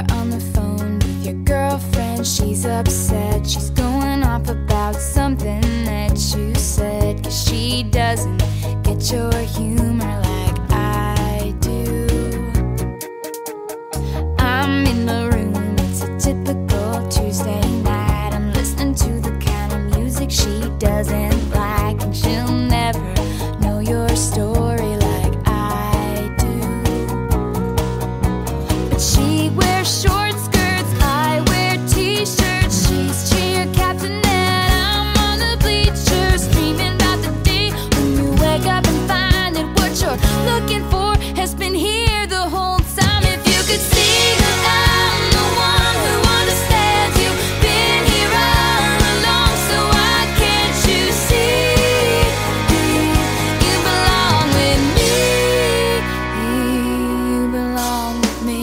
are on the phone with your girlfriend. She's upset, she's going off about something that you said, 'cause she doesn't get your humor like I do. I'm in the room, it's a typical Tuesday night. I'm listening to the kind of music she doesn't like, and she'll never know your story like I do. But she wears short skirts, I wear t-shirts. She's cheer captain and I'm on the bleachers, dreaming about the day when you wake up and find that what you're looking for has been here the whole time. If you could see that I'm the one who understands you, been here all along, so why can't you see you belong with me? You belong with me.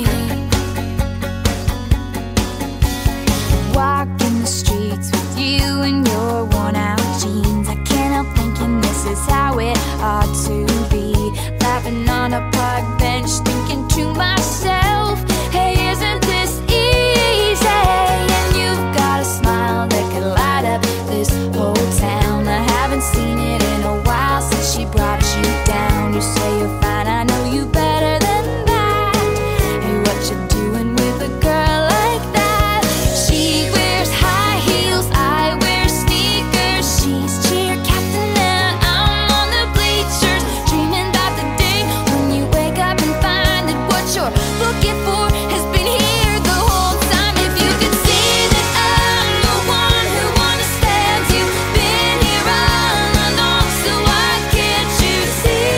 Walking the streets with you in your worn out jeans, I can't help thinking this is how it ought to be. Laughing on a park bench, thinking to myself, hey, isn't this easy? And you've got a smile that could light up this whole town. I haven't seen it in a while since she brought you down. You say you're fine, I know you better than that. Hey, what you doing with a girl like that? She wears high heels, I wear sneakers. She's cheer captain and I'm on the bleachers, dreaming about the day when you wake up and find that what you're looking for has been here the whole time. If you could see that I'm the one who understands you, been here all along, so why can't you see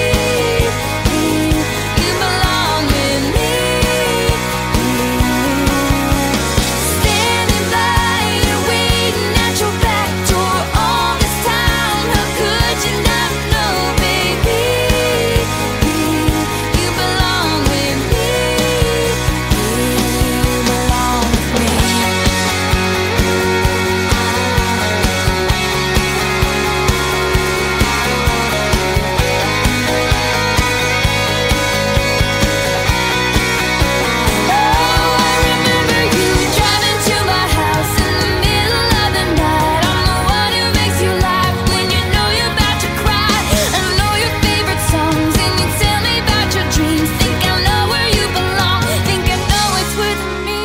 you belong with me? Standing by you, waiting at your back door all this time. How could you not know, baby? You belong with me. You belong with me. Oh, I remember you driving to my house in the middle of the night. I'm the one who makes you laugh when you know you're about to cry. I know your favorite songs and you tell me about your dreams. Think I know where you belong, think I know it's with me.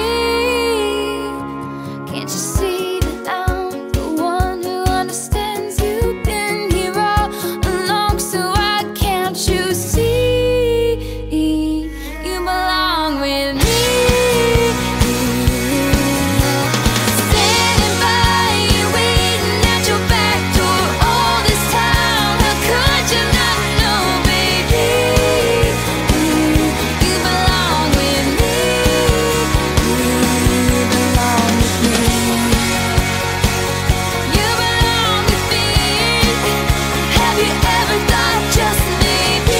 Can't you see that I'm the one who understands you, been here all along, so why can't you see you belong with me? Standing by you, waiting at your back door all this time. How could you not know, baby? You belong with me. You belong with me. You belong with me. Have you ever thought just maybe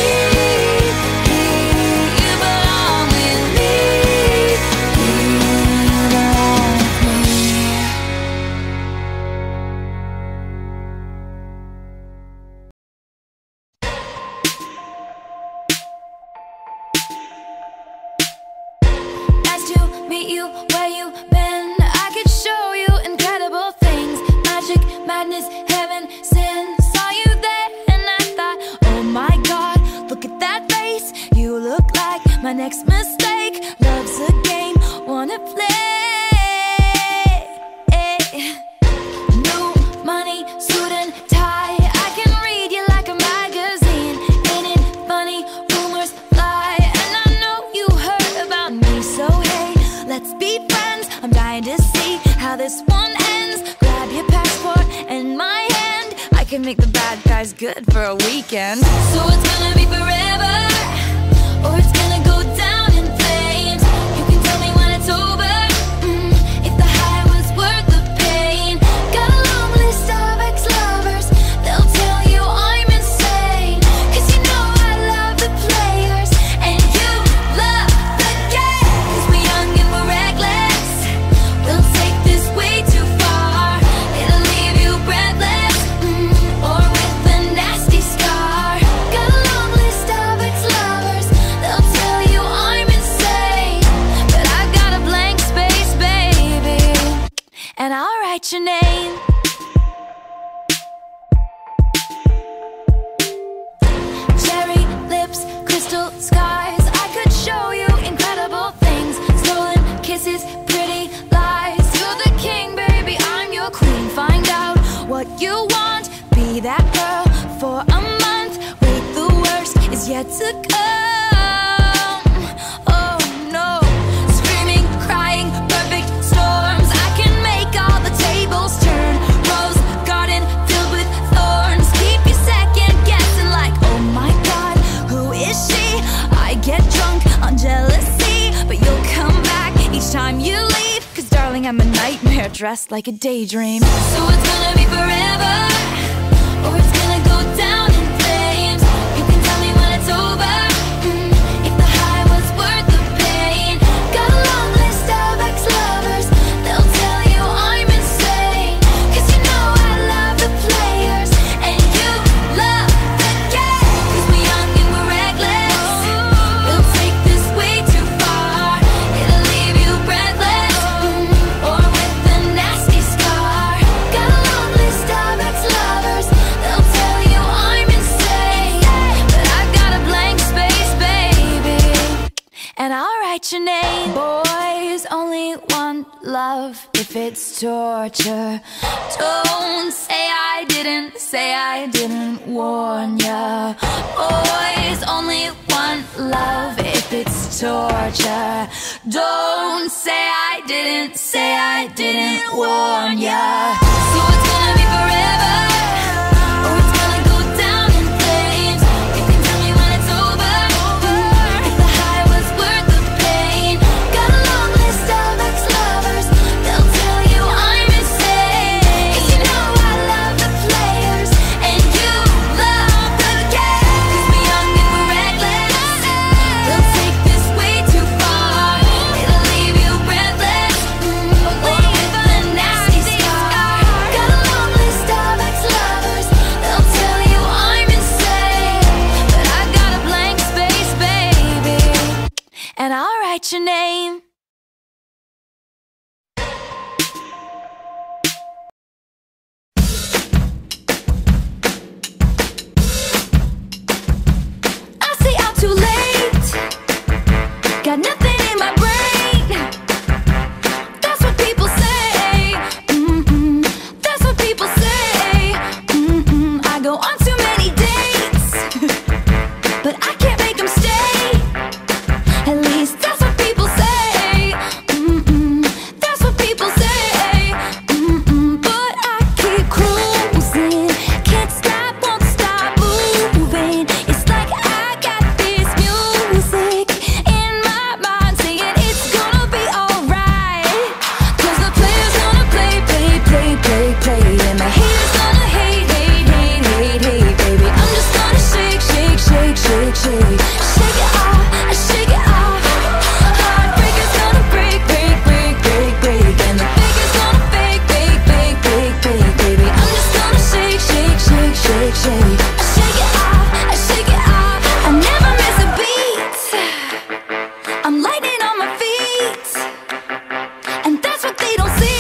you belong with me? You belong with me. Nice to meet you, where you been? I could show you incredible things, magic, madness, heaven, sin. Saw you there and I thought, oh my God, look at that face. You look like my next mistake. Love's a game, wanna play. New money, suit and tie. I can read you like a magazine. Ain't it funny? Rumors fly, and I know you heard about me. So hey, let's be friends. I'm dying to see how this one ends. Grab your passport and my hand. I can make the bad guys good for a weekend. So it's gonna be forever, or it's gonna go down in flames. You can tell me when it's over, if the high was worth the pain. Got a long list of ex-lovers, they'll tell you I'm insane. 'Cause you know I love the players and you love the game. 'Cause we're young and we're reckless, we'll take this way too far. It'll leave you breathless, or with a nasty scar. Got a long list yet to come. Oh no, screaming, crying, perfect storms. I can make all the tables turn. Rose garden filled with thorns. Keep you second guessing like, oh my God, who is she? I get drunk on jealousy, but you'll come back each time you leave. Cause darling, I'm a nightmare dressed like a daydream. So it's gonna be forever, or it's gonna go down in flames. You can tell me when it's over, if the high was worth the pain. Got a long list of ex-lovers, they'll tell you I'm insane. Cause you know I love the players, and you love the game. Cause we're young and we're reckless, we'll take this way too far. It'll leave you breathless, or with a nasty scar. Got a long list of ex-lovers, they'll tell you I'm insane. But I've got a blank space, baby, and I'll write your name. Boys only want love if it's torture. Don't say I didn't warn ya. Boys only want love if it's torture. Don't say I didn't warn ya. So it's gonna be forever, or it's gonna go down in flames. You can tell me when it's over, if the high was worth the pain. Got a long list of ex-lovers, they'll tell you I'm insane. Cause you know I love the players, and you love the game. Cause we're young and we're reckless, they'll take this way too far. It'll leave you breathless, or with a nasty scar. Got a long list of ex-lovers, they'll tell you I'm insane. But I've got a blank space, baby, and I'll write your name. I stay out too late, got nothing in my brain. That's what people say. That's what people say. I go on too many dates, but I can't make them stay. At least that's what people say. That's what people say. But I keep cruising, can't stop, won't stop moving. It's like I got this music in my mind saying it's gonna be alright. Cause the player's gonna play, play, play, play, play, and the haters gonna hate, hate, hate, hate, hate, baby. I'm just gonna shake, shake, shake, shake, shake. Shake it off, I shake it off. Heartbreaker's gonna break, break, break, break, break, and the faker's gonna fake, fake, fake, fake, fake, baby. I'm just gonna shake, shake, shake, shake, shake. I shake it off, I shake it off. I never miss a beat. I'm lightning on my feet, and that's what they don't see.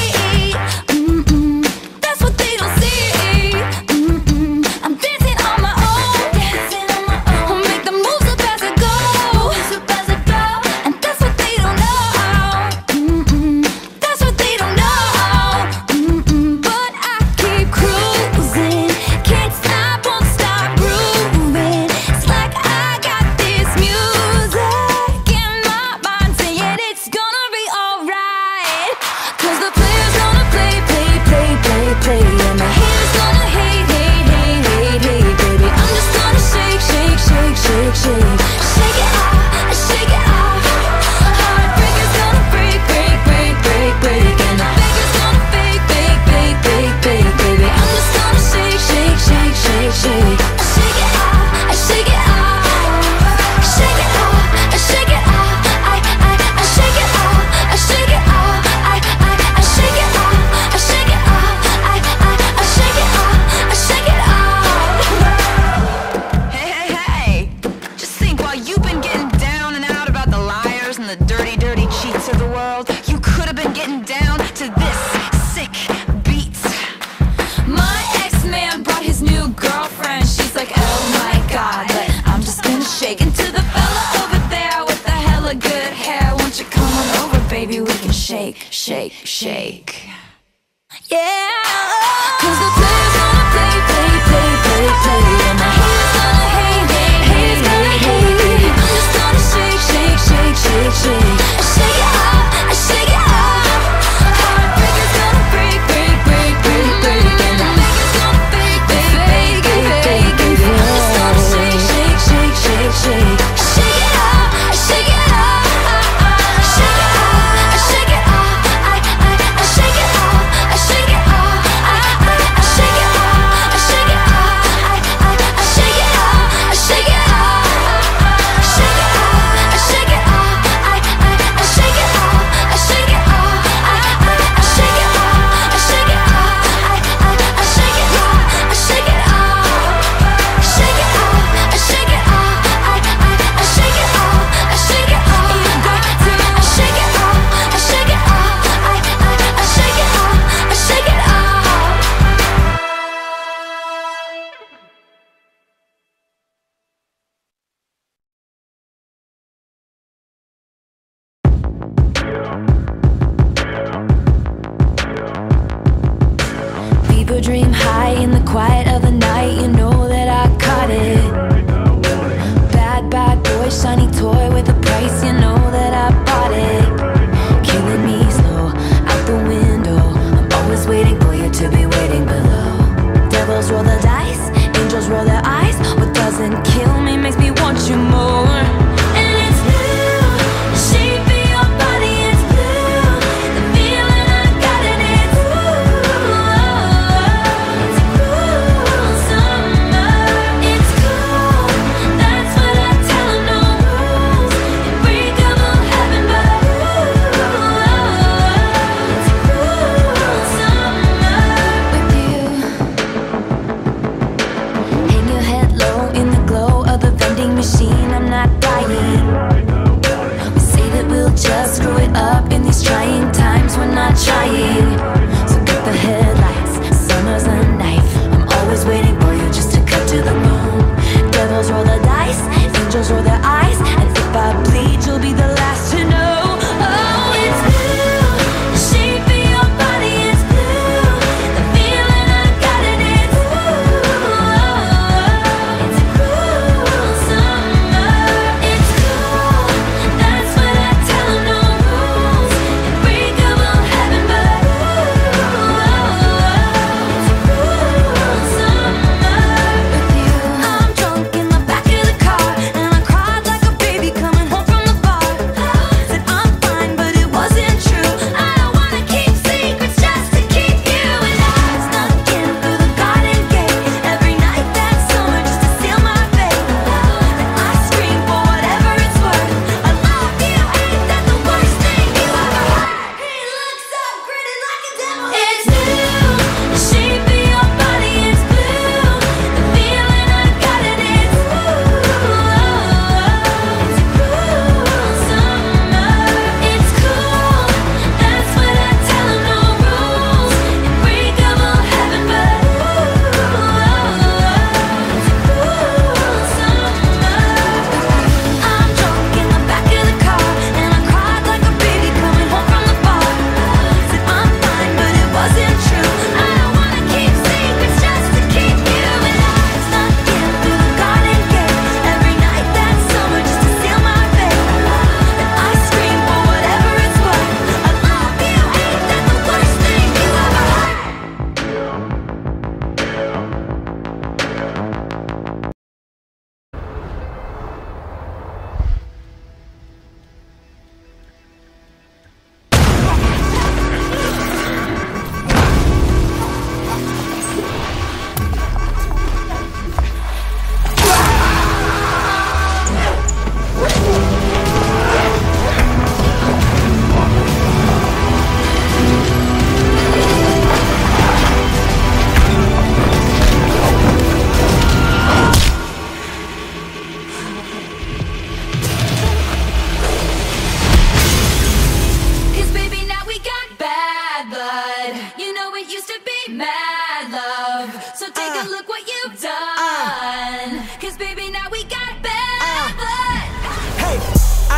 That's what they don't see. I'm dancing on my own, I'll make the moves up as I go, and that's what they don't know. That's what they don't know. But I keep cruising, can't stop, won't stop grooving. It's like I got this music in my mind saying it's gonna be alright. Cause the player's gonna play, play, play, play, play, and the haters gonna hate, hate, hate, hate, hate, baby. I'm just gonna shake, shake, shake, shake, shake. Shake it off, I shake it off. Heartbreaker's gonna break, break, break, break, break, and the faker's gonna fake, fake, fake, fake, fake, baby. I'm just gonna shake, shake, shake, shake, shake. I shake it off, I shake it off. Shake it off, I shake it off. I shake it off, I shake it off. I shake it off, I shake it off. I shake it off, I shake it off. Hey, hey, hey! Just think, while you've been getting down and out about the liars and the dirty, dirty cheats of the world, you could have been getting down to this sick beat. My ex-man brought his new girlfriend. She's like, oh my God, but I'm just gonna shake into the fella over there with the hella good hair. Won't you come on over, baby? We can shake, shake, shake. Yeah. Cause the player's gonna play, play, play, play, play, and the haters gonna hate, hate, hate, hate,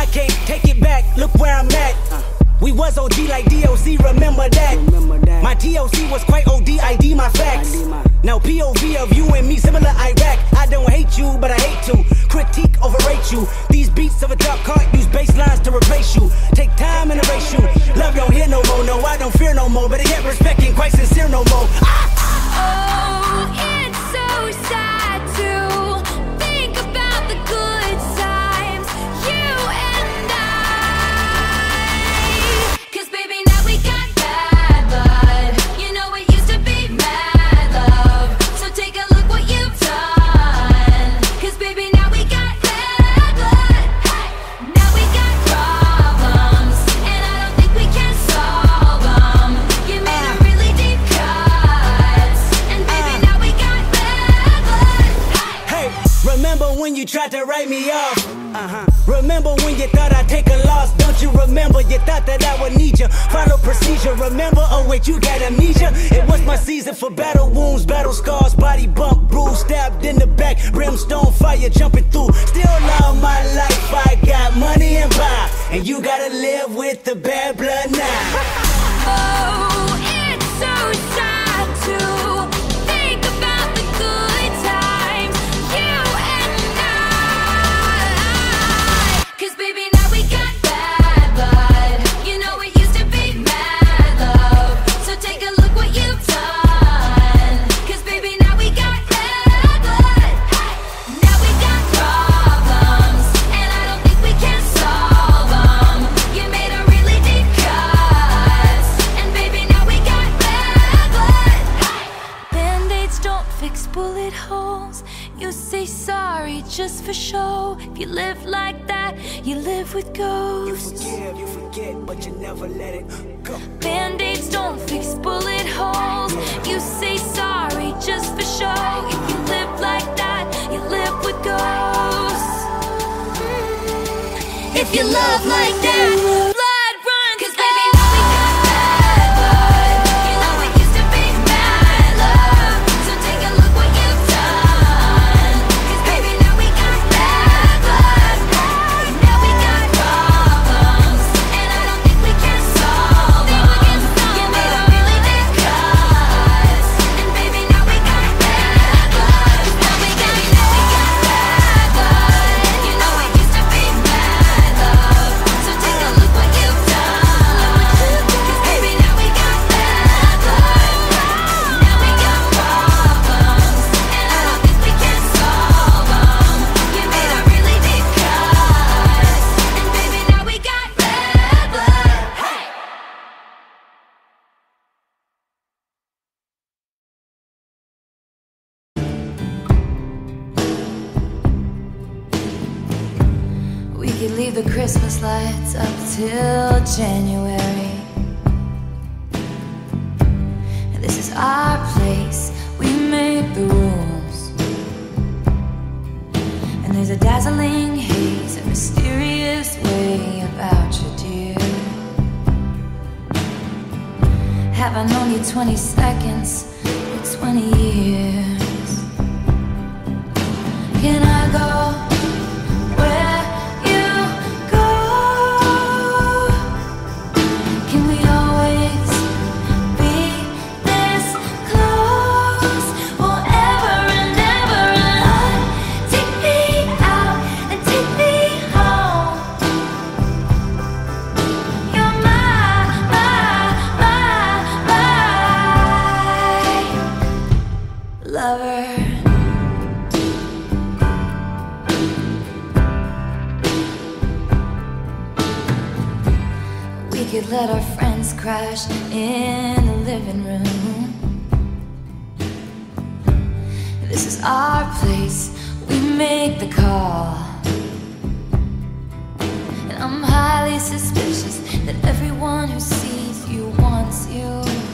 can't take it back, look where I'm at. We was OG like DOC, remember that. My DOC was quite OD, ID my facts. Now POV of you and me, similar Iraq. I don't hate you, but I hate to critique, overrate you. These beats of a dark heart use bass lines to replace you. Take time and erase you. Love don't hear no more, no, I don't fear no more. But I get respect ain't quite sincere no more. Oh, it's so sad to think about the good times, you and I. 'Cause baby, now we got bad blood. You know it used to be mad love. So take a look what you've done. 'Cause baby, now we got bad blood. Now we got problems, and I don't think we can solve them. You made a really deep cut, and baby, now we got bad blood. Hey, remember when you tried to write me off? Remember when you thought I'd take a loss? Don't you remember? You thought that I would need you. Follow procedure, remember? Oh wait, you got amnesia. It was my season for battle wounds, battle scars, body bump, bruise, stabbed in the back, brimstone fire jumping through. Still love my life, I got money and power, and you gotta live with the bad blood now. Oh, it's so sad to think about the good times, you and I. 'Cause baby, now we got bad blood. You know it used to be mad love. So take a look what you've done. 'Cause baby, now we got bad blood. Now we got problems, and I don't think we can solve them. You made a really deep cut, and baby, now we got bad blood. Band-aids don't fix bullet holes. You say sorry just for show. If you live like that, you live with ghosts. You forget, but you never let it go. Band-aids don't fix bullet holes. You say sorry just for show. If you live like that, you live with ghosts. If you love like that, blood runs. 'Cause baby, now we got bad blood. You know it used to be mad love. So take a look what you've done. 'Cause baby, now we got bad blood. Now we got problems, and I don't think we can solve them. You made a really deep cut, and baby, now we got bad blood. Now we got bad blood. You know it used to be mad love. So take a look what you've done. 'Cause baby, now we got bad blood. Now we got problems, and I don't think we can solve them. You made a really deep cut, and baby, now we got bad blood. Hey. We could leave the Christmas lights up till January. And this is our place, we make the rules. And there's a dazzling haze, a mysterious way about you, dear. Have I known you 20 seconds or 20 years? Can I go where you go? Can we always be this close forever and ever? And take me out and take me home. You're my lover. We could let our friends crash in the living room. This is our place, we make the call. And I'm highly suspicious that everyone who sees you wants you.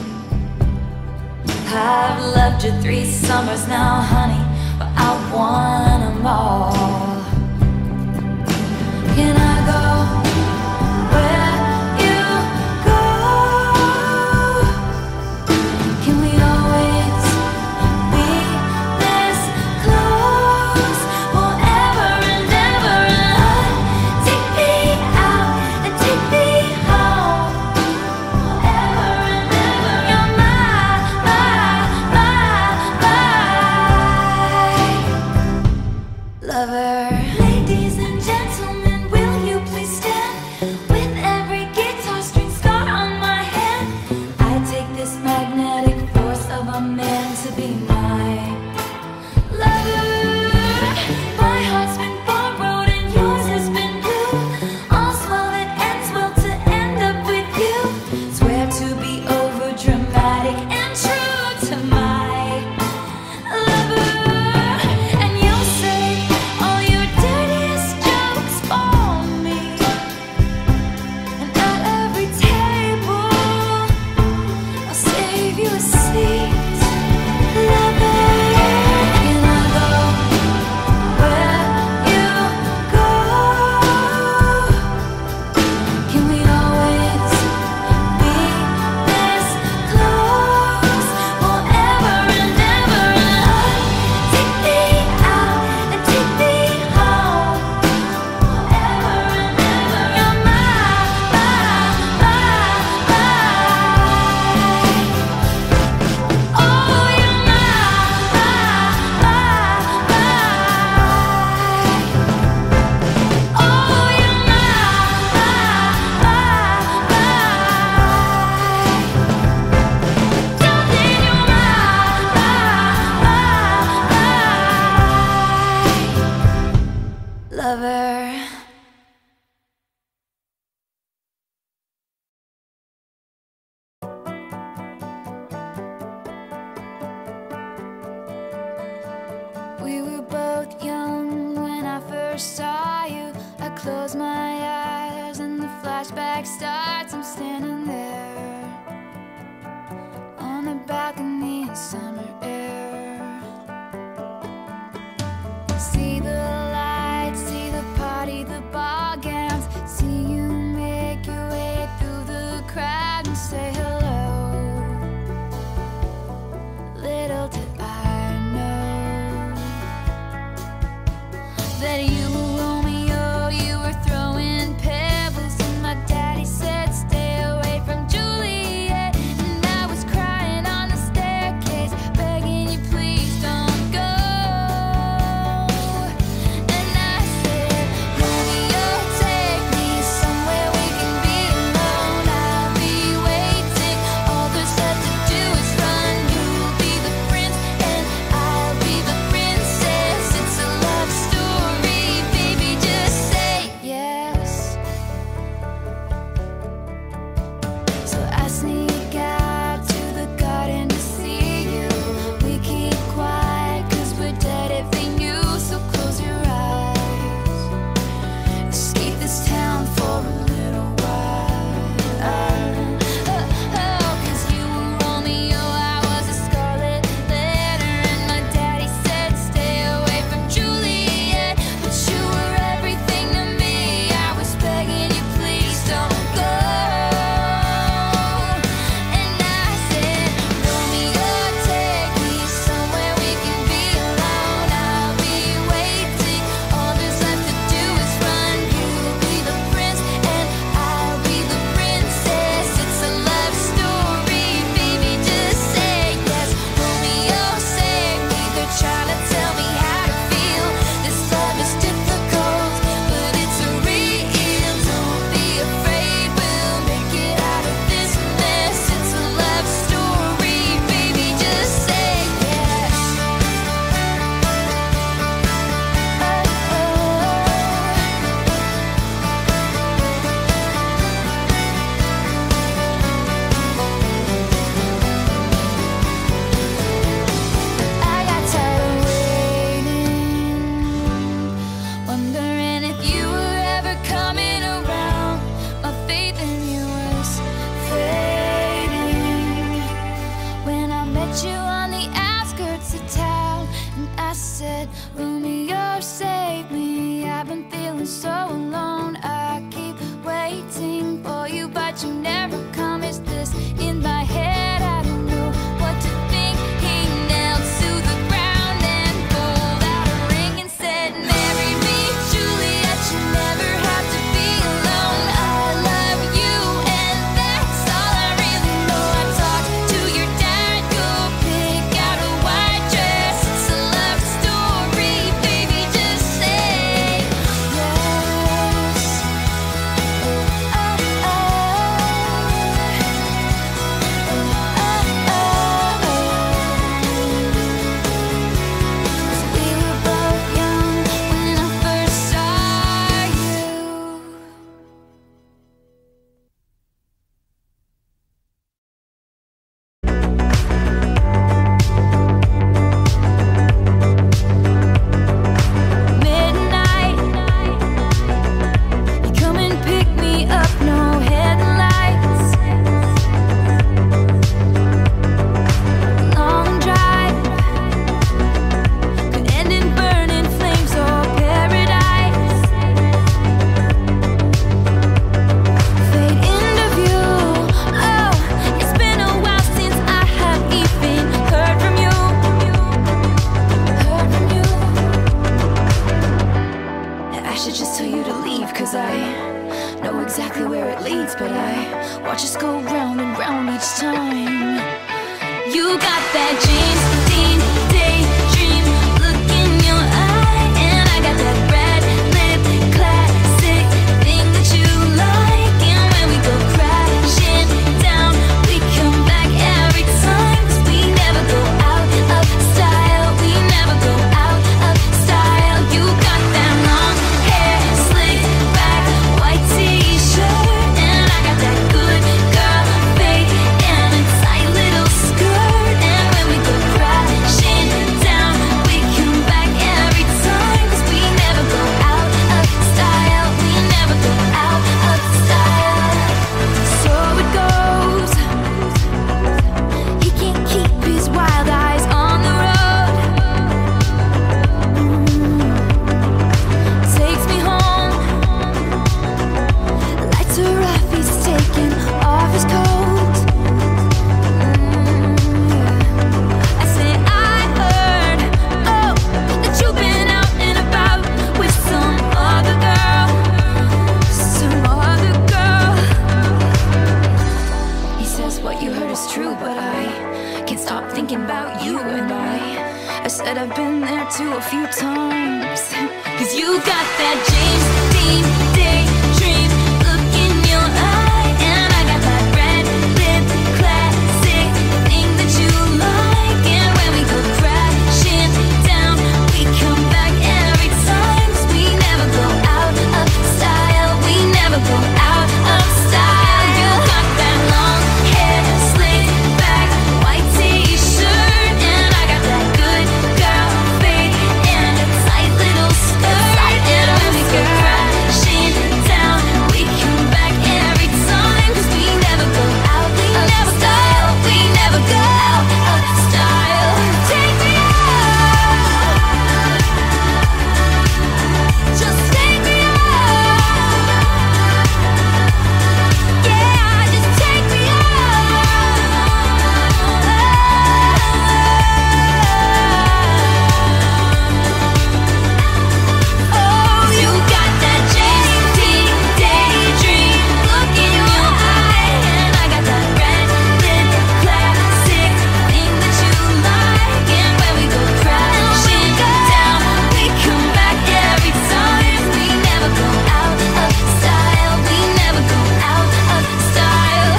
I've loved you 3 summers now, honey, but I want 'em all. Can I go where you go? Can we always be this close forever and ever? And take me together. We were both young when I first saw you. I close my eyes and the flashback starts. I'm standing there on the balcony in summer air. See the lights, see the party, the ball gowns. See you make your way through the crowd and say hello. Little did I know that you were Romeo, you were throwing pebbles, and my daddy said stay away from Juliet. And I was crying on the staircase, begging you please don't go. And I said, Romeo, take me somewhere we can be alone. I'll be waiting, all there's left to do is run. You'll be the prince and I'll be the princess. It's a love story, baby, just say yes. So I sneak out to the garden to see you. We keep quiet 'cause we're dead if they knew. So close your eyes, escape this town for a little while. Oh, 'cause you were Romeo, I was a scarlet letter, and my daddy said stay away from Juliet. But you were everything to me, I was begging you please don't go. And I said, Romeo, take me somewhere we can be alone. I'll be waiting, all there's left to do is run. You'll be the prince and I'll be the princess. It's a love story, baby, just say yes. Romeo, save me, they're trying to tell me how to feel. This love is difficult, but it's real. Don't be afraid, we'll make it out of this mess. It's a love story, baby, just say yes. I got tired of waiting, wondering if you were ever coming around. My faith in you was fading when I met you on the outskirts of town. And I said, Romeo, save me, I've been feeling so alone. I keep waiting for you, but you never come. Is this in my head? I don't know what to think. He knelt to the ground and pulled out a ring and said, marry me, Juliet, you never have to be alone. I love you and that's all I really know. I talked to your dad, you'll pick out a white dress. It's a love story, baby, just say yes. Oh, oh, we were both young when I first saw you. Midnight, you come and pick me up, no headlights. Long drive could end in burning flames or paradise. Fade into view. Oh, it's been a while since I have even heard from you. Heard from you. I should just tell you to leave, 'cause I know exactly where it leads, but I watch us go round and round each time. You got that James Dean daydream look in your eye, and I got that red lip classic thing that you like. And when we go crashing down, we come back every time, 'cause we never go out of style. We never go out of style. You got that long hair to a few times. Cause you got that James Dean daydream look in your eye, and I got that red lip classic thing that you like. And when we go crashing down, we come back every time. 'Cause we never go out of style, we never go out of style. You got that long hair, slick back, white t-shirt, and I got that good girl fade and a tight little skirt. And when we go crashing down, we come back every time. 'Cause we never go out of style, we never go out of style. Take me out, just take me out. Yeah, just take me out. Oh, you got that James Dean daydream look in your eye, and I got that red lip classic thing that you like. And when we go crashing down, we come back every time. We never go out of style, we never go out of style.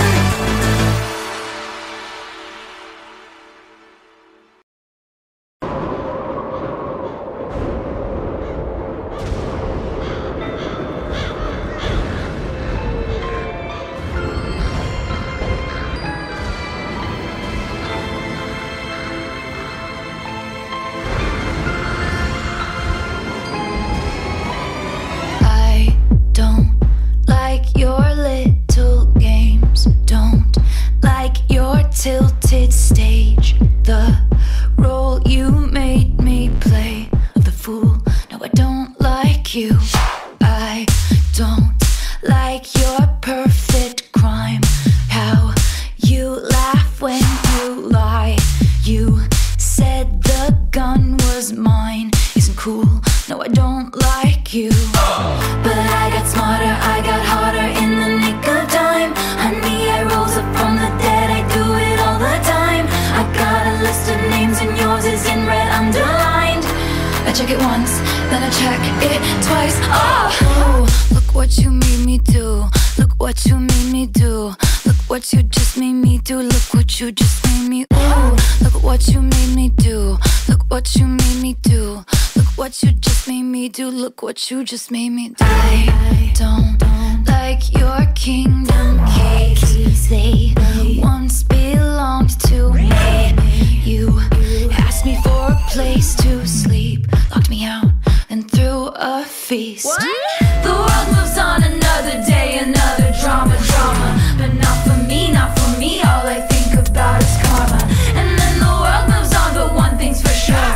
I don't like your little games, don't like your tilted stage, the role you made me play of the fool. No, I don't like you. I don't like your perfect crime, how you laugh when you lie. You said the gun was mine, isn't cool. No, I don't like you. But I got smarter, I got harder in the nick of time. Honey, I rose up from the dead, I do it all the time. I got a list of names and yours is in red underlined. I check it once, then I check it twice. Oh, look what you made me do. Look what you made me do. Look what you just made me do. Look what you just made me. Ooh, look what you made me do. Look what you made me do. Look what you just made me do. Look what you just made me do. I don't like your kingdom keys. They once belonged to me. You asked me for a place to sleep, locked me out and threw a feast. The world moves on, another day, another drama. But not for me, not for me. All I think about is karma. And then the world moves on, but one thing's for sure,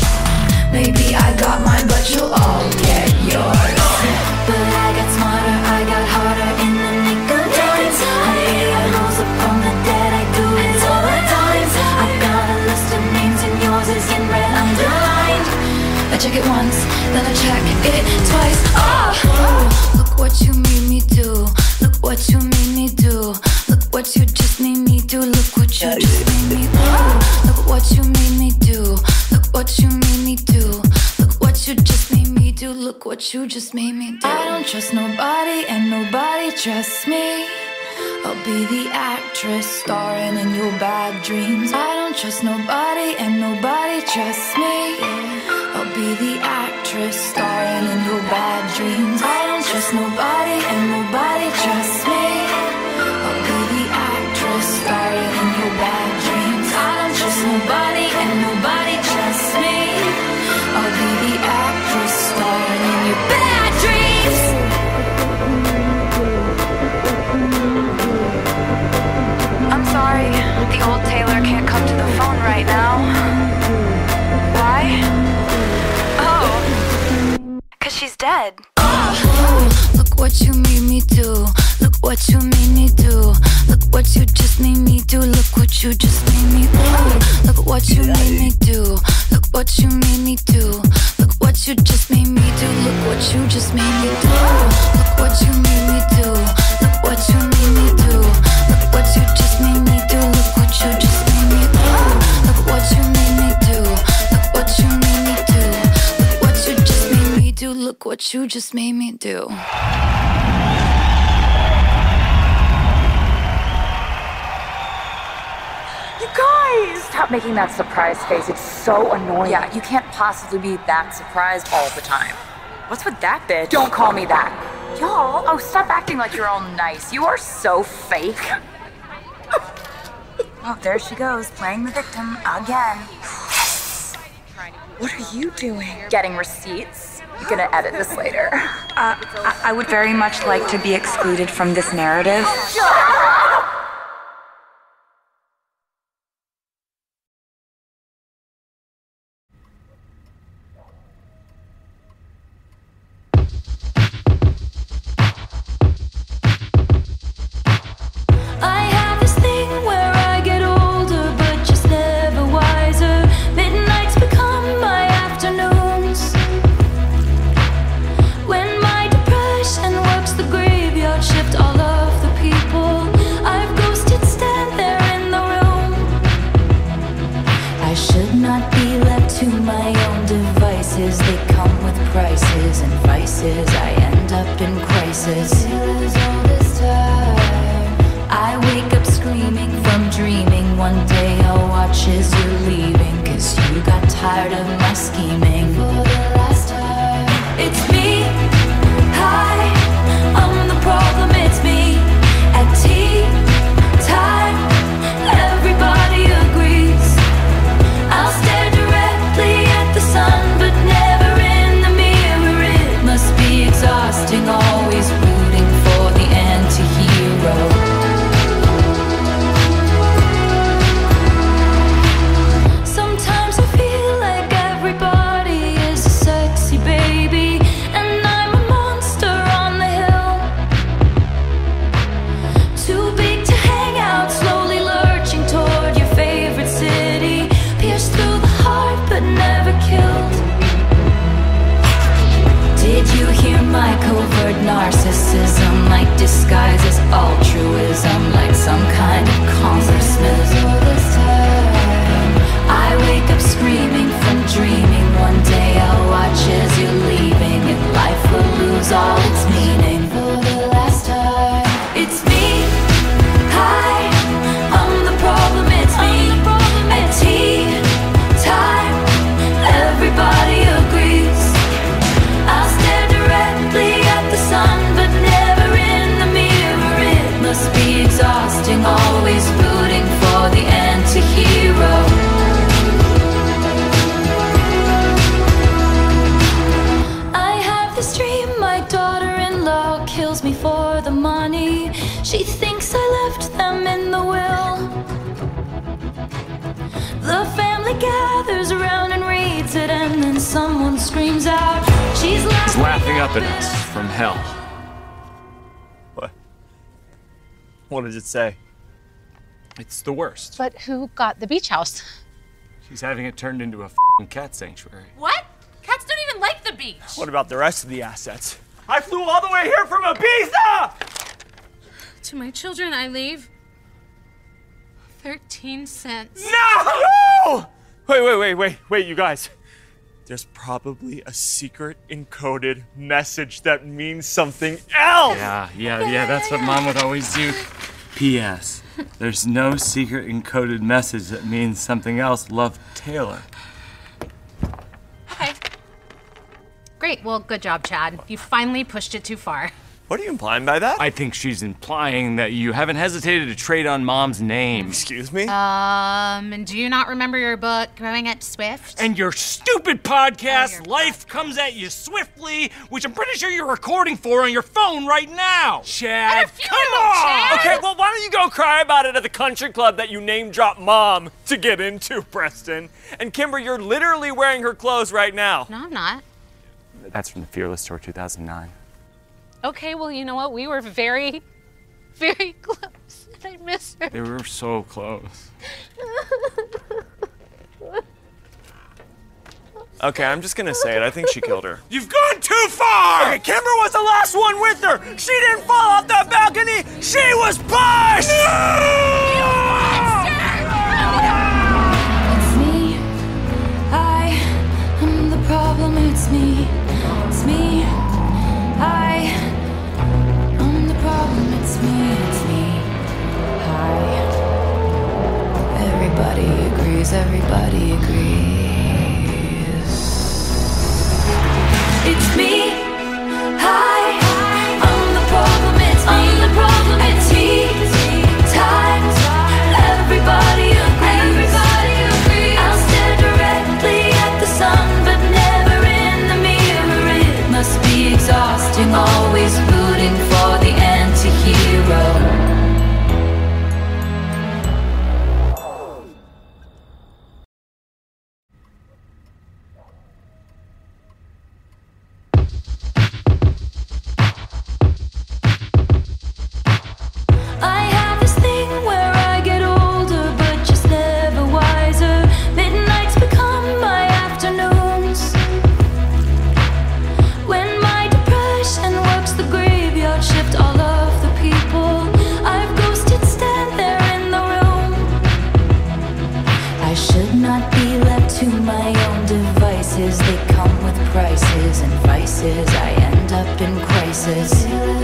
maybe I got mine, but you'll all get yours. But I got smarter, I got harder in the nick of time. Honey, I rose up from the dead, I do it all the time. I got a list of names and yours is in red underlined. I check it once, then I check it twice. Oh, look what you made me do. Look what you made me do. Look what you just made me do. Look what you just made me do. Look what you made me do. Look what you made me do. Look what you just made me do. Look what you just made me do. I don't trust nobody and nobody trusts me. I'll be the actress starring in your bad dreams. I don't trust nobody and nobody trusts me. I'll be the actress starring in your bad dreams. I don't trust nobody and nobody trusts me. I'll be the actress starring in your bad dreams. I don't trust nobody and nobody trusts me. I'll be the actress starring in your bad dreams. I'm sorry, the old Taylor can't come to the phone right now. Why? Oh, 'cause she's dead. Look what you made me do. Look what you made me do. Look what you just made me do. Look what you just made me do. Look what you made me do. Look what you made me do. Look what you just made me do. Look what you just made me do. Look what you made me do. Look what you made me do. Look what you just made me do. Look what you just made me do. Look what you made me do. Look what you made me do. what you just made me do. You guys! Stop making that surprise face. It's so annoying. Yeah, you can't possibly be that surprised all the time. What's with that bitch? Don't call me that. Y'all, oh, stop acting like you're all nice. You are so fake. Oh, there she goes, playing the victim again. What are you doing? Getting receipts. You're gonna edit this later. I would very much like to be excluded from this narrative. I end up in crisis. I wake up screaming from dreaming. One day I'll watch as you're leaving, 'cause you got tired of my scheming. For the last time, it's me. Hi, I'm the problem, it's me. At tea time, everybody agrees. I'll stare directly at the sun, but never in the mirror. It must be exhausting, always rooting for the anti-hero. Sometimes I feel like everybody is a sexy baby, and I'm a monster on the hill. Too big to hang out, slowly lurching toward your favorite city. Pierced through the heart, but never killed. Did you hear my covert narcissism? Like disguises altruism, like some kind of congressman. I wake up screaming from dreaming. One day I'll watch as you're leaving, and life will lose all its meaning. For the last time, it's me. Hi, I'm the problem, it's me. At tea time, everybody agrees. I'll stare directly at the sun, but never in the mirror. It must be exhausting, always rooting for the anti-hero. I have this dream, my daughter-in-law kills me for the money. She thinks I left them in the will. The family gathers around and reads it, and then someone screams out, she's laughing up at us from hell. What? What does it say? It's the worst. But who got the beach house? She's having it turned into a f***ing cat sanctuary. What? Cats don't even like the beach. What about the rest of the assets? I flew all the way here from Ibiza! To my children I leave 13 cents. No! Wait, you guys. There's probably a secret encoded message that means something else! Yeah, that's what Mom would always do. P.S. There's no secret encoded message that means something else. Love, Taylor. Okay. Great, well, good job, Chad. You finally pushed it too far. What are you implying by that? I think she's implying that you haven't hesitated to trade on Mom's name. Excuse me? And do you not remember your book, Growing Up Swift? And your stupid podcast, Life Comes at You Swiftly, which I'm pretty sure you're recording for on your phone right now. Chad, come on! Chad. Okay, well, why don't you go cry about it at the country club that you name-dropped Mom to get into, Preston? And Kimber, you're literally wearing her clothes right now. No, I'm not. That's from the Fearless Tour 2009. Okay, well, you know what? We were very, very close. And I miss her. They were so close. Okay, I'm just gonna say it. I think she killed her. You've gone too far! Okay, Kimber was the last one with her! She didn't fall off that balcony! She was pushed! It's me. I am the problem, it's me. It's me. exhausting, always rooting for the anti-hero. I end up in crisis.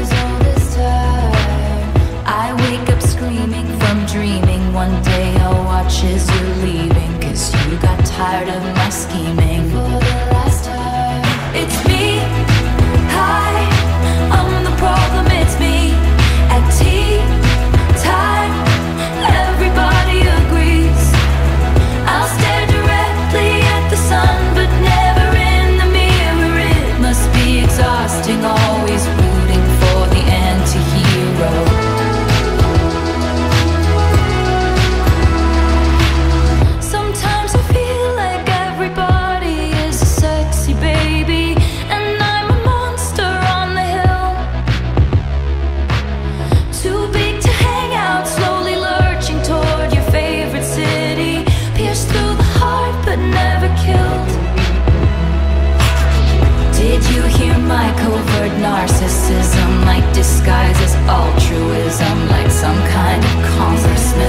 I wake up screaming from dreaming. One day I'll watch as you're leaving, 'cause you got tired of my scheming. For the last time, it's me. Hi, I'm the problem, it's me. At tea time, everybody agrees. I'll stare directly at the sun, but never in the mirror. It must be exhausting, always rooting for the anti-hero. Sometimes I feel like everybody is a sexy baby, and I'm a monster on the hill. Too big to hang out, slowly lurching toward your favorite city. Pierced through the heart, but never killed. Did you hear my covert narcissism? Like disguises altruism, like some kind of congressman.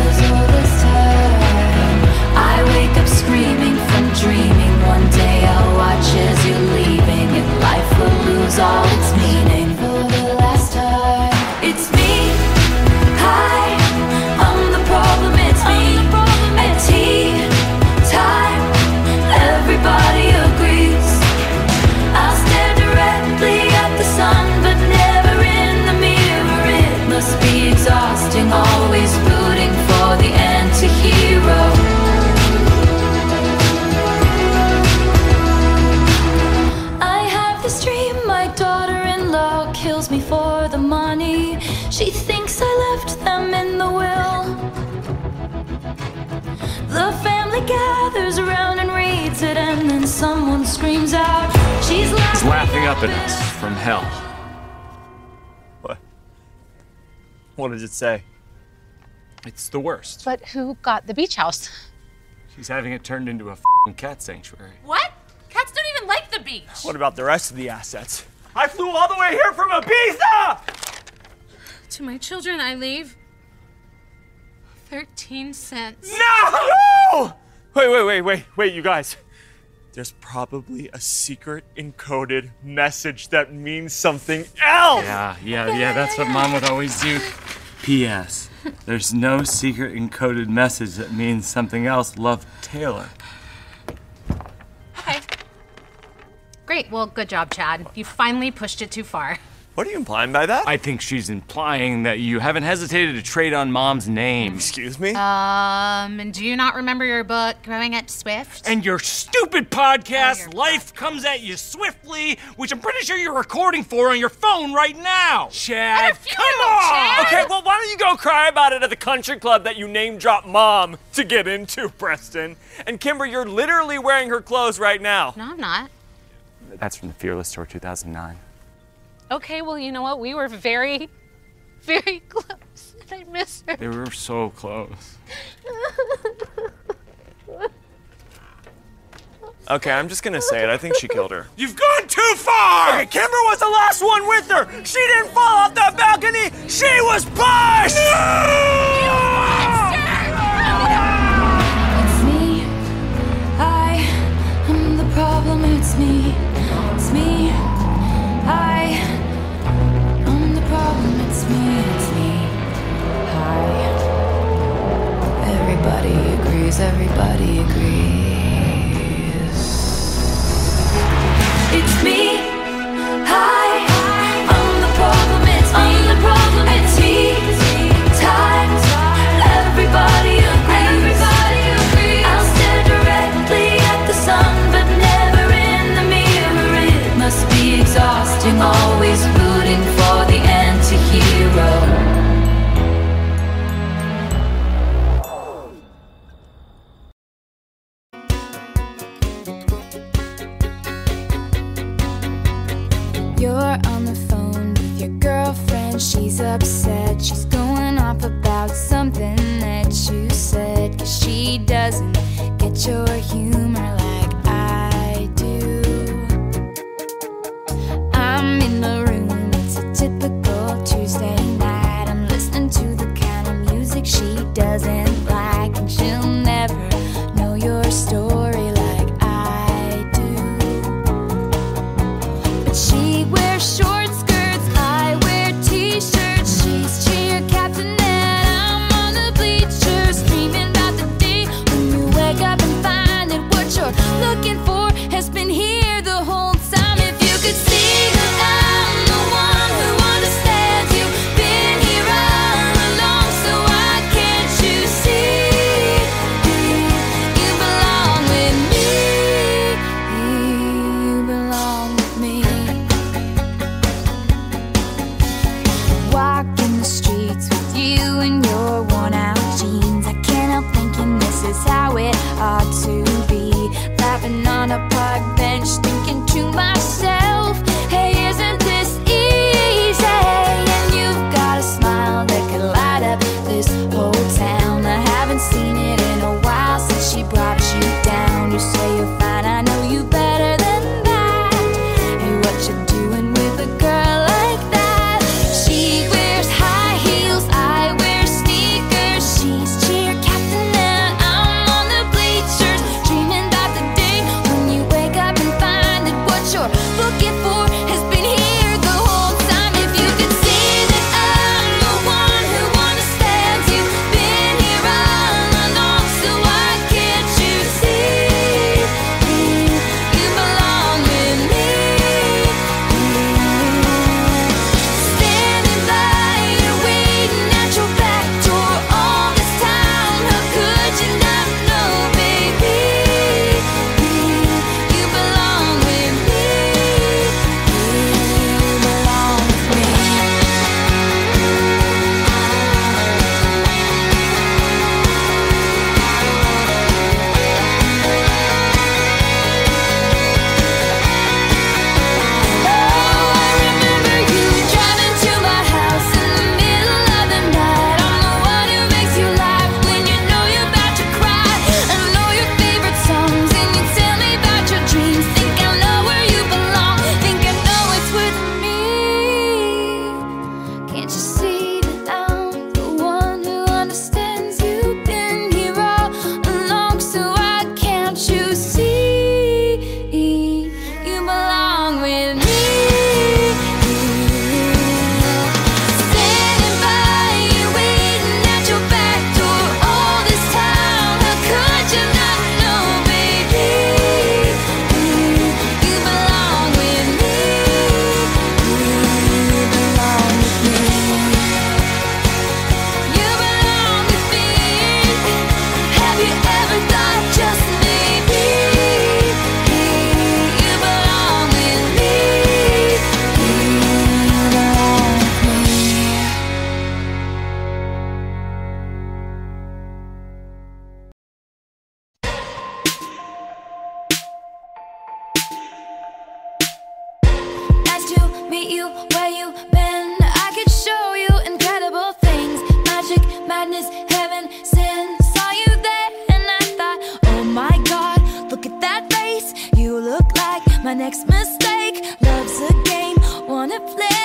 I wake up screaming from dreaming. One day I'll watch as you're leaving, and life will lose all its meaning. For the last time, it's me. Hi, I'm the problem, it's me. At tea time, everybody agrees. I'll stare directly at the sun, but never in the mirror. It must be exhausting, always rooting for the anti-hero. I have this dream, my daughter-in-law kills me for the money. She thinks I left them in the will. The family gathers around and reads it, and then someone screams out, she's laughing up at us from hell. What? What does it say? It's the worst. But who got the beach house? She's having it turned into a f***ing cat sanctuary. What? Cats don't even like the beach. What about the rest of the assets? I flew all the way here from Ibiza! To my children I leave 13 cents. No! Wait, you guys. There's probably a secret encoded message that means something else! Yeah, that's what Mom would always do. P.S. There's no secret encoded message that means something else. Love, Taylor. Okay. Great, well, good job, Chad. You finally pushed it too far. What are you implying by that? I think she's implying that you haven't hesitated to trade on Mom's name. Excuse me? And do you not remember your book, Growing Up Swift? And your stupid podcast, Life Comes at You Swiftly, which I'm pretty sure you're recording for on your phone right now. Chad, come on! Chad. Okay, well, why don't you go cry about it at the country club that you name-dropped Mom to get into, Preston? And Kimber, you're literally wearing her clothes right now. No, I'm not. That's from the Fearless Tour 2009. Okay, well, you know what? We were very, very close, and I miss her. They were so close. Okay, I'm just gonna say it. I think she killed her. You've gone too far! Okay, Kimber was the last one with her! She didn't fall off that balcony! She was pushed! It's me. I'm the problem, it's me. It's me. I'm the problem, it's me. It's me. Everybody agrees, everybody agrees. It's me. I'm the problem, it's me. I'm the problem, it's me. Time, everybody agrees. I'll stare directly at the sun, but never in the mirror. It must be exhausting, always blue. and she's upset. She's going off about something that you said, 'cause she doesn't get your humor like I do. I'm in the room, it's a typical Tuesday night. I'm listening to the kind of music she doesn't like, and she'll never know your story like I do. But she wears short skirts, I wear t-shirts. She's cheer captain and I'm on the bleachers, dreaming about the day when you wake up and find that what you're looking for has been here the whole time. If you could see that I'm the one who understands you, been here all along, so why can't you see you belong with me? You belong with me. Walking the streets with you in your worn out jeans, I can't help thinking this is how it ought to be. Laughing on a park bench, thinking to myself, hey, isn't this easy? And you've got a smile that could light up this whole town. I haven't seen it in a while since she brought you down. You say you're fine, I know you better than that. Hey, what you doing with a girl like that? She wears high heels, I wear sneakers. She's cheer captain and I'm on the bleachers, dreaming about the day when you wake up and find that what you're looking for has been here the whole time. If you could see that I'm the one who understands you, been here all along, so why can't you see you belong with me? Standing by you, waiting at your back door all this time. How could you not know, baby? You belong with me. You belong with me. Oh, I remember you driving to my house in the middle of the night. I'm the one who makes you laugh when you know you're about to cry. I know your favorite songs and you tell me about your dreams. Think I know where you belong, think I know it's with me. Can't you see that I'm the one who understands you, been here all along, so why can't you see you belong with me? Standing by you, waiting at your back door all this time. How could you not know, baby? You belong with me. You belong with me. You belong with me. Have you ever thought just maybe you belong with me? You belong with me. Nice to meet you, where you been? I could show you incredible things. Magic, madness, heaven, sin. Saw you there and I thought, oh my God, look at that face. You look like my next mistake. Love's a game, wanna play.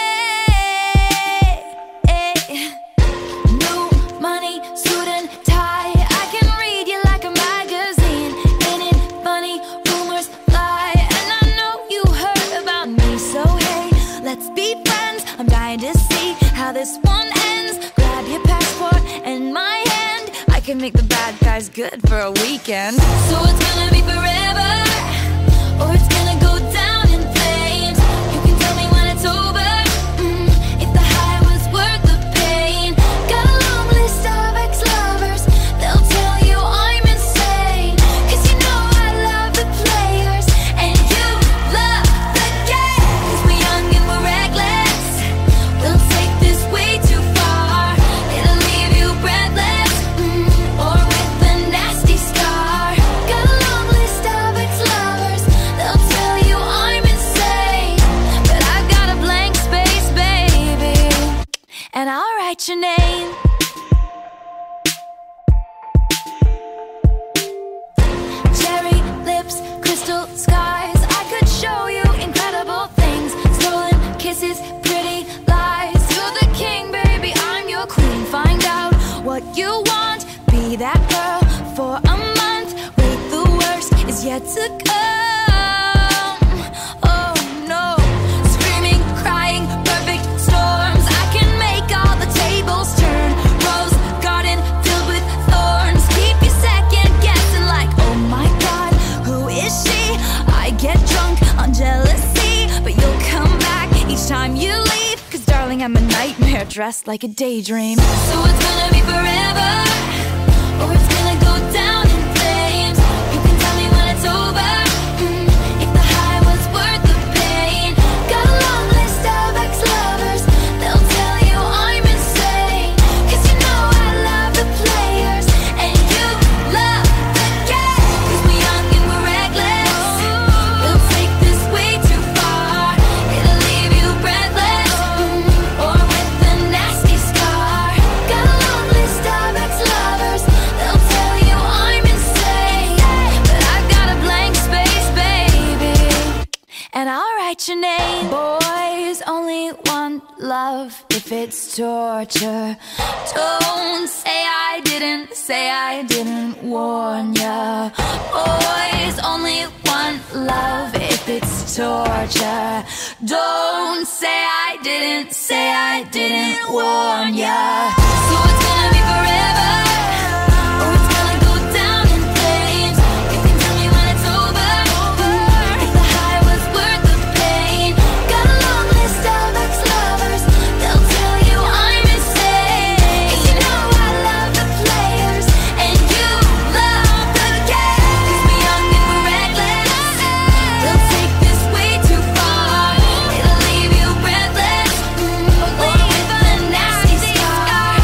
New money, suit and tie. I can read you like a magazine. Ain't it funny? Rumors fly, and I know you heard about me. So hey, let's be friends. I'm dying to see how this one ends. Grab your passport and my hand. I can make the bad guys good for a weekend. So it's gonna be forever, or it's gonna go down in flames. You can tell me when it's over, if the high was worth the pain. Got a long list of ex-lovers, they'll tell you I'm insane. 'Cause you know I love the players, and you love the game. 'Cause we're young and we're reckless, we'll take this way too far. It'll leave you breathless, or with a nasty scar. Got a long list of ex-lovers, they'll tell you I'm insane. But I've got a blank and I'll write your name. Cherry lips, crystal skies, I could show you incredible things. Stolen kisses, pretty lies. You're the king, baby, I'm your queen. Find out what you want, be that girl for a month. Wait, the worst is yet to come. Oh no, screaming, crying, perfect storms. I can make all the tables turn. Rose garden filled with thorns. Keep you second guessing like, oh my god, who is she? I get drunk on jealousy, but you'll come back each time you leave. Cause darling, I'm a nightmare dressed like a daydream. So it's gonna be forever, or it's gonna go down in flames. You can tell me when it's over, if the high was worth the pain. Got a long list of ex-lovers, they'll tell you I'm insane. Cause you know I love the players, and you love the game. Cause we're young and we're reckless, we'll take this way too far. It'll leave you breathless, or with a nasty scar. Got a long list of ex-lovers, they'll tell you I'm insane. But I've got a blank space, baby, and I'll write your name. Boys only want love if it's torture. Don't say I didn't warn ya. Boys only want love if it's torture. Don't say I didn't warn ya. So it's gonna be forever, or it's gonna go down in flames. You can tell me when it's over, if the high was worth the pain. Got a long list of ex-lovers, they'll tell you I'm insane. Cause you know I love the players, and you love the game. Cause we're young and we're reckless, they'll take this way too far. It'll leave you breathless, or with a nasty scar.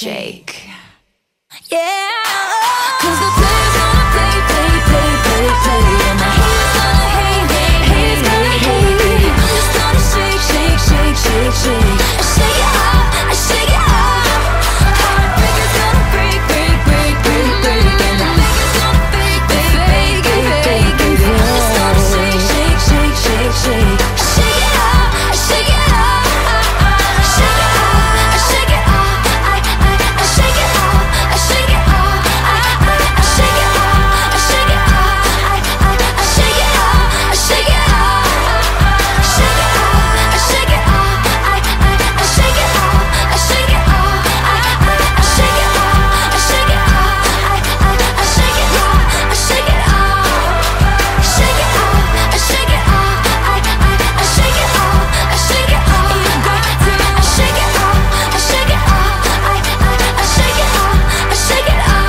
shake. Yeah, 'cause the players gonna play, play, play, play, play, and the haters gonna hate, hate, haters gonna hate. I'm just gonna shake, shake, shake, shake, shake. I shake it off, I shake it off. Heartbreakers gonna break, break, break, break, break, and the fakers gonna fake, fake, fake, fake, fake. I'm just gonna shake, shake, shake, shake, shake. I shake it off, I shake it off. I shake it off, I shake it off. I shake it off, I shake it off. I shake it off, I shake it off. I shake it off, I shake it off. Shake it off, I shake it off. I shake it off, I shake it off. I shake it off, I shake it off. I shake it off, I shake it off. Shake it off, I shake it off. I shake it off, I shake it off. You got to shake it off, I shake it off. I shake it off, I shake it off.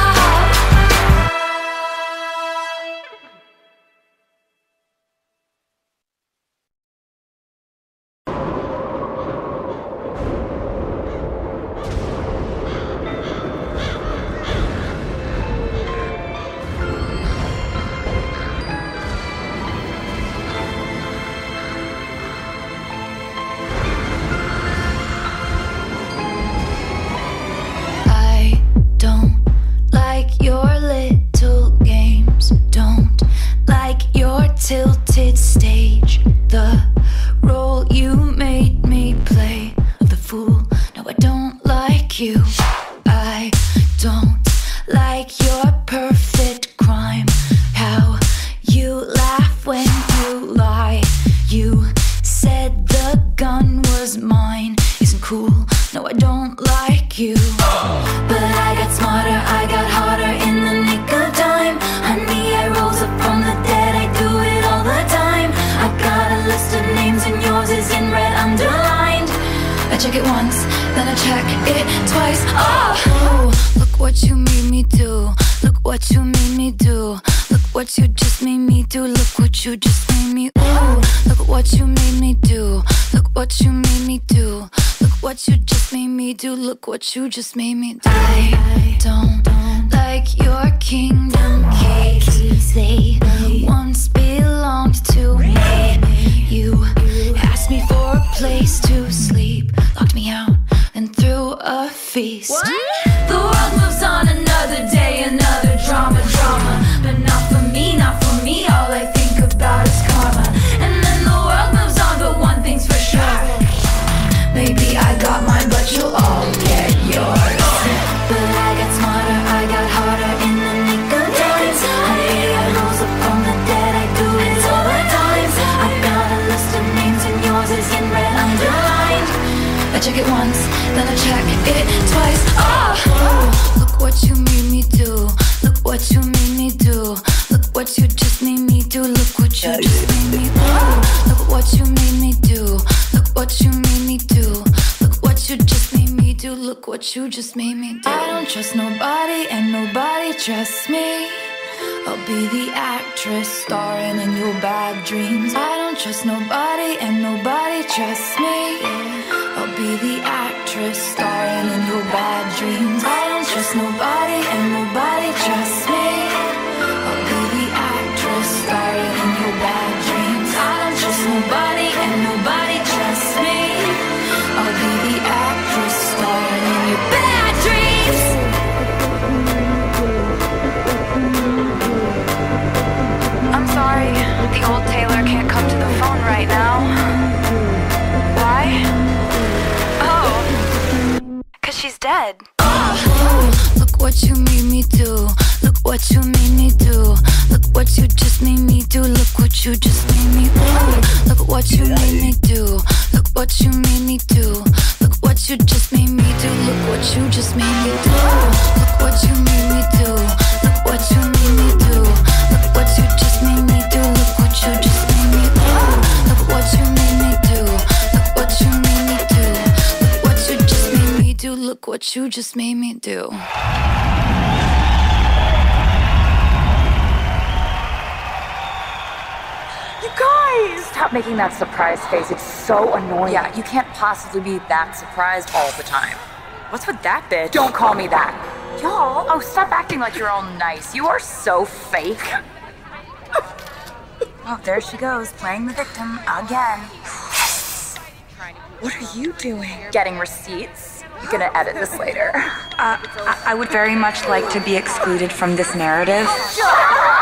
I don't like your little games. Don't like your tilted stage. The role you made me play of the fool. No, I don't like you. I don't like your perfect crime. How you laugh when you lie. You said the gun was mine. Isn't cool. No, I don't like you. But I got smarter, I got harder in the nick of time. Honey, I rose up from the dead, I do it all the time. I got a list of names and yours is in red underlined. I check it once, then I check it twice. Oh, look what you made me do. Look what you made me do. Look what you just made me do. Look what you just made me. Ooh, look what you made me do. Look what you made me do. Look what you just made me do. Look what you just made me do. I don't like your kingdom keys. They once belonged to me. You asked me for a place to sleep, locked me out and threw a feast. What? The world moves on another day, another drama, drama. But not for me, not for me. All I think about is karma. And then the world moves on, but one thing's for sure. Maybe I got mine, but you'll all get yours. But I got smarter, I got harder in the nick of time. Honey, I rose up from the dead, I do it all the time. I got a list of names and yours is in red underlined. I check it once, then I check it twice. Oh, look what you made me do. Look what you made me do. Look what you just made me do. Look what you just made me do. Look what you made me do. Look what you made me do. Look what you just made me do. Look what you just made me do. I don't trust nobody and nobody trusts me. I'll be the actress starring in your bad dreams. I don't trust nobody and nobody trusts me. I'll be the actress starring in your bad dreams. I don't trust nobody and nobody trusts me. I'll be the actress starring in your bad dreams. I don't trust nobody and nobody trusts me. I'll be the actress starring in your bad dreams. I'm sorry, the old Taylor can't come to the phone right now. Why? Oh, 'cause she's dead. Look what you made me do. Look what you made me do. Look what you just made me do. Look what you just made me do. Look what you made me do. Look what you made me do. Look what you just made me do. Look what you just made me do. Look what you made me do. Look what you made me do. Look what you just made me do. Look what you just made me do. Look what you made me do. Look what you made me do. Look what you just made me do. Look what you just made me do. You guys! Stop making that surprise face. It's so annoying. Yeah, you can't possibly be that surprised all the time. What's with that bitch? Don't call me that. Y'all, oh, stop acting like you're all nice. You are so fake. Oh, there she goes, playing the victim again. What are you doing? Getting receipts. You're gonna edit this later. I would very much like to be excluded from this narrative.